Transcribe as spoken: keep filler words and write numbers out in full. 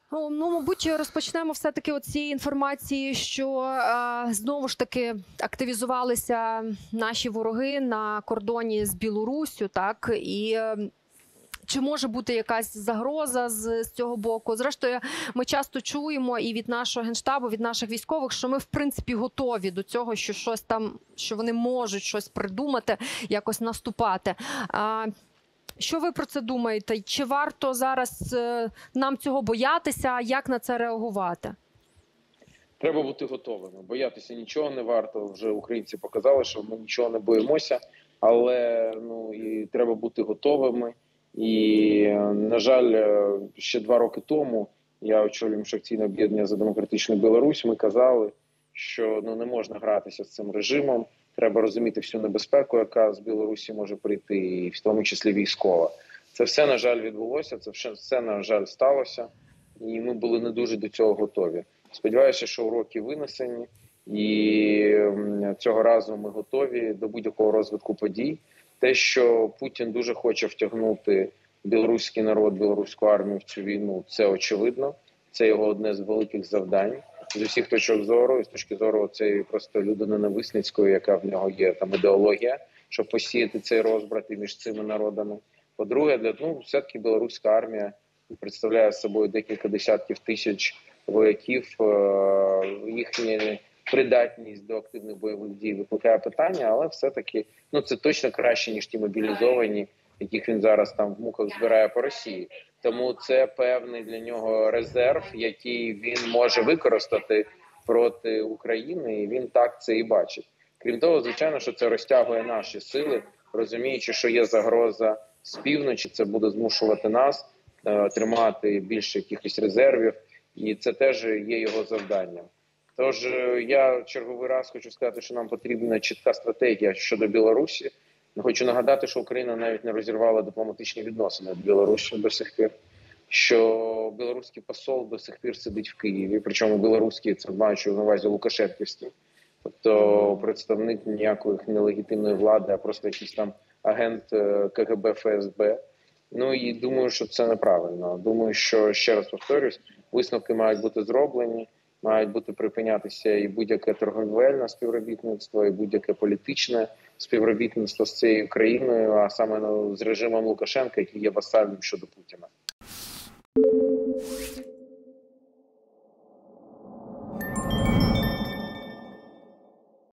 Ну, ну, мабуть, розпочнемо все-таки от цієї інформації, що е, знову ж таки активізувалися наші вороги на кордоні з Білоруссю, так, і е, чи може бути якась загроза з, з цього боку? Зрештою, ми часто чуємо і від нашого Генштабу, від наших військових, що ми, в принципі, готові до цього, що щось там, що вони можуть щось придумати, якось наступати. А, що ви про це думаєте? Чи варто зараз е, нам цього боятися? Як на це реагувати? Треба бути готовими. Боятися нічого не варто. Вже українці показали, що ми нічого не боїмося, але ну і треба бути готовими. І, на жаль, ще два роки тому я очолюю міжфракційне об'єднання за демократичну Білорусь. Ми казали, що ну не можна гратися з цим режимом. Треба розуміти всю небезпеку, яка з Білорусі може прийти, і в тому числі військова. Це все, на жаль, відбулося. Це все, на жаль, сталося, і ми були не дуже до цього готові. Сподіваюся, що уроки винесені, і цього разу ми готові до будь-якого розвитку подій. Те, що Путін дуже хоче втягнути білоруський народ, білоруську армію в цю війну, це очевидно. Це його одне з великих завдань. З усіх точок зору, і з точки зору цієї просто людини-ненависницької, яка в нього є там ідеологія, щоб посіяти цей розбрат і між цими народами. По-друге, для ну, все-таки білоруська армія представляє собою декілька десятків тисяч вояків, їхня придатність до активних бойових дій викликає питання, але все-таки ну це точно краще, ніж ті мобілізовані, яких він зараз там в муках збирає по Росії. Тому це певний для нього резерв, який він може використати проти України, і він так це і бачить. Крім того, звичайно, що це розтягує наші сили, розуміючи, що є загроза з півночі, це буде змушувати нас е, тримати більше якихось резервів, і це теж є його завданням. Тож я черговий раз хочу сказати, що нам потрібна чітка стратегія щодо Білорусі. Хочу нагадати, що Україна навіть не розірвала дипломатичні відносини з Білорусі до сих пір, що білоруський посол до сих пір сидить в Києві, причому білоруський, це маючи на увазі Лукашенківський, тобто представник ніякої нелегітимної влади, а просто якийсь там агент ка ге бе, еф ес бе. Ну і думаю, що це неправильно. Думаю, що, ще раз повторюсь, висновки мають бути зроблені, мають бути припинятися і будь-яке торговельне співробітництво, і будь-яке політичне співробітництво з цією країною, а саме ну, з режимом Лукашенка, який є васальним щодо Путіна.